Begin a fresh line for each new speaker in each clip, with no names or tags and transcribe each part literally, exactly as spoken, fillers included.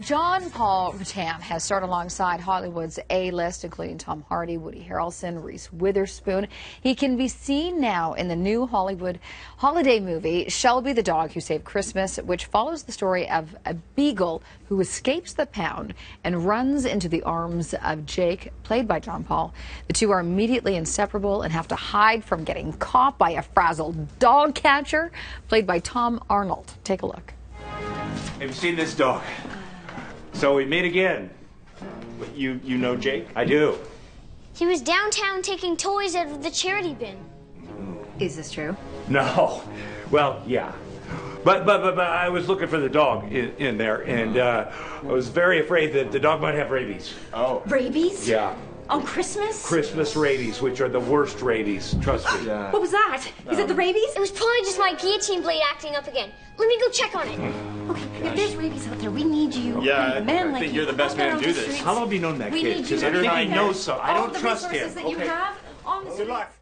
John Paul Ruttan has starred alongside Hollywood's A-list, including Tom Hardy, Woody Harrelson, Reese Witherspoon. He can be seen now in the new Hollywood holiday movie, Shelby, the Dog Who Saved Christmas, which follows the story of a beagle who escapes the pound and runs into the arms of Jake, played by John Paul. The two are immediately inseparable and have to hide from getting caught by a frazzled dog catcher, played by Tom Arnold. Take a look.
Have you seen this dog? So we meet again. You you know Jake? I do.
He was downtown taking toys out of the charity bin.
Is this true?
No. Well, yeah. But but but, but I was looking for the dog in, in there, and uh, I was very afraid that the dog might have rabies.
Oh.
Rabies?
Yeah.
On Christmas?
Christmas rabies, which are the worst rabies. Trust me.
Yeah.
What was that? Is it the rabies?
It was probably just my guillotine blade acting up again. Let me go check on it.
Okay, if there's rabies out there, we need you.
Yeah,
a man
I
like
think
you
you're the best
out there
man to
on
do
the
this.
streets.
How long have you known that
We
kid?
need
Because
you.
I think
Every
he
night.
knows so. I
All
don't
the
trust him.
resources that you
Okay.
have on the
Good
streets.
luck.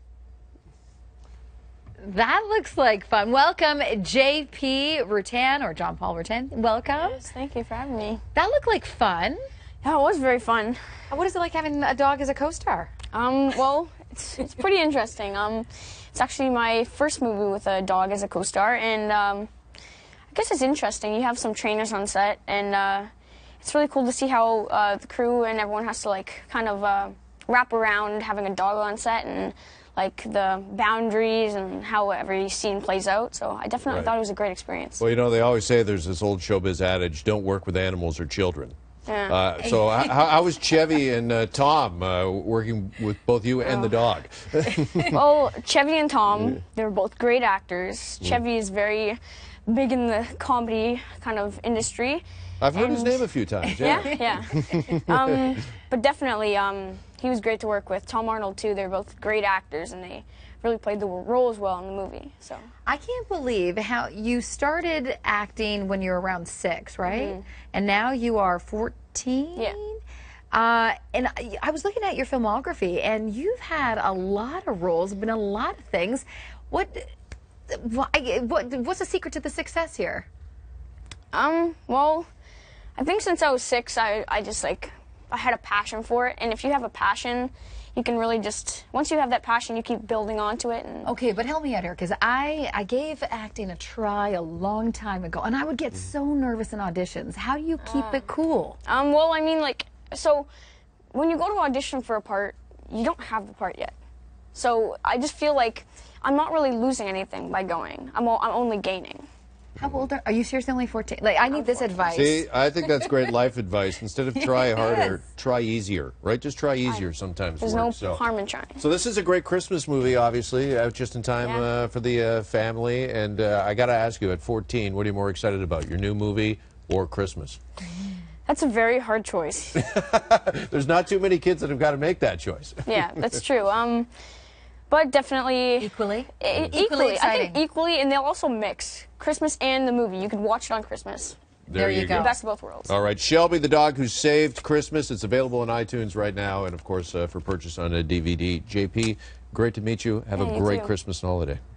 That looks like fun. Welcome, J P Ruttan, or John Paul Ruttan. Welcome.
Yes, thank you for having me.
That looked like fun.
Yeah, it was very fun.
What is it like having a dog as a co-star?
Um, well, it's, it's pretty interesting. Um, it's actually my first movie with a dog as a co-star, and um, I guess it's interesting. You have some trainers on set, and uh, it's really cool to see how uh, the crew and everyone has to like kind of uh, wrap around having a dog on set and like the boundaries and how every scene plays out. So I definitely
Right.
thought it was a great experience.
Well, you know, they always say there's this old showbiz adage, don't work with animals or children.
Yeah.
Uh, so how, how was Chevy and uh, Tom uh, working with both you and the dog?
Well, Chevy and Tom, they were both great actors. Chevy is very big in the comedy kind of industry.
I've heard his
And-
name a few times.
Yeah,
Yeah.
yeah. um, but definitely, um, he was great to work with. Tom Arnold, too. They're both great actors, and they really played the roles well in the movie. So
I can't believe how you started acting when you were around six, right?
Mm-hmm.
And now you are fourteen?
Yeah.
Uh, and I, I was looking at your filmography, and you've had a lot of roles, been in a lot of things. What, why, what, what's the secret to the success here?
Um, well, I think since I was six, I, I just, like, I had a passion for it. And if you have a passion, you can really just, once you have that passion, you keep building onto it. And
Okay, but help me out here, because I, I gave acting a try a long time ago, and I would get so nervous in auditions. How do you keep it cool?
Um, well, I mean, like, so when you go to audition for a part, you don't have the part yet. So I just feel like I'm not really losing anything by going. I'm, o I'm only gaining.
How old are, are you seriously only fourteen? Like, I need this advice.
See, I think that's great life advice. Instead of try harder, try easier, right? Just try easier sometimes.
There's
works,
no
so.
harm in trying.
So this is a great Christmas movie, obviously, out just in time
Yeah.
uh, for the uh, family. And uh, I got to ask you, at fourteen, what are you more excited about, your new movie or Christmas?
That's a very hard choice.
There's not too many kids that have got to make that choice.
Yeah, that's true. Um, but definitely
Equally?
e-
Equally
equally. I
exciting.
think equally, and they'll also mix Christmas and the movie. You could watch it on Christmas.
There you go.
The best of both worlds.
All right, Shelby, the Dog Who Saved Christmas. It's available on iTunes right now, and of course uh, for purchase on a D V D. J P, great to meet you. Have
Yeah,
a
you
great
too.
Christmas and holiday.